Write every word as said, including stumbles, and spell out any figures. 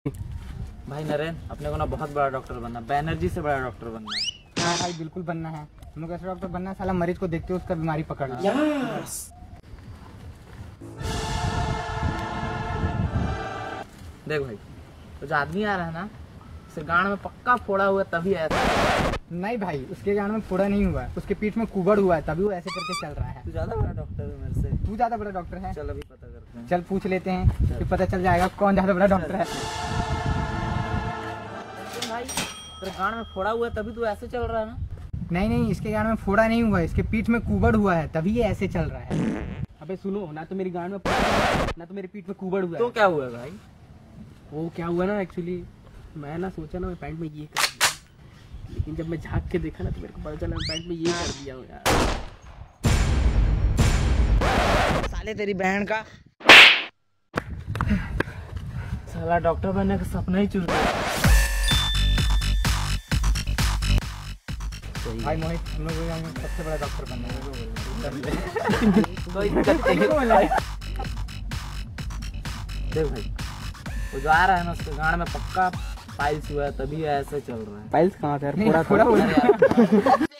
भाई नरेन, अपने को ना बहुत बड़ा डॉक्टर बनना, बैनर्जी से बड़ा डॉक्टर बनना है। हाँ भाई बिल्कुल बनना है। हम लोग ऐसा डॉक्टर बनना है, साला मरीज को देखते हुए उसका बीमारी पकड़ लो। यस। देख भाई, तो जो आदमी आ रहा है ना, उसे गांड में पक्का फोड़ा हुआ तभी ऐसा। नहीं भाई, उसके गांड में फोड़ा नहीं हुआ, उसके पीठ में कुबड़ हुआ है तभी वो ऐसे करके चल रहा है। तू ज्यादा बड़ा डॉक्टर है मेरे से। तू ज्यादा बड़ा डॉक्टर है? चल अभी पता करते हैं। चल पूछ लेते हैं, फिर पता चल जाएगा कौन ज्यादा बड़ा डॉक्टर है। भाई तेरे गांड में फोड़ा हुआ है तभी तू ऐसे चल रहा है ना? नहीं नहीं, इसके गांड में फोड़ा नहीं हुआ है, इसके पीठ में कुबड़ हुआ है तभी ये ऐसे चल रहा है। अबे सुनो ना, तो मेरी गांड में फोड़ा, ना तो मेरी पीठ में कुबड़ हुआ है। तो क्या हुआ भाई? वो क्या हुआ ना, एक्चुअली मैं ना सोचा ना मैं पैंट में ये कर दिया, लेकिन जब मैं झाँक के देखा ना तो मेरे को पता चला मैं पैंट में ये कर दिया हूँ यार। साले तेरी बहन का साला डॉक्टर बनने का सपना ही चूर गया। भाई मोहित, हम लोग को सबसे बड़ा डॉक्टर बनना है। कोई दिक्कत नहीं। देख भाई, वो जो आ रहा है ना, उसके गांड में पक्का पाइल्स हुआ है तभी ऐसे चल रहा है। पाइल्स कहाँ थे यार? फोड़ा फोड़ा